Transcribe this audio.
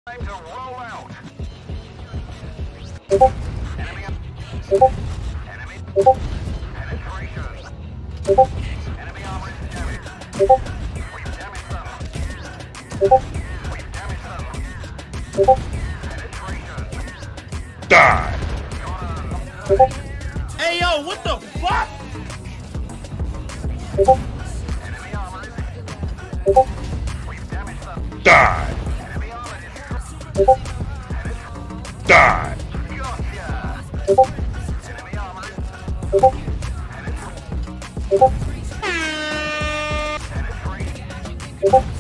Time to roll out. Enemy penetration. Enemy armor is damaged. We've damaged them. We've damaged them. Penetration. Die. Hey yo, what the fuck? Enemy armor is. We've damaged them. Die. Enemy armor is. Die. Gotcha. Enemy armor is. Penetration.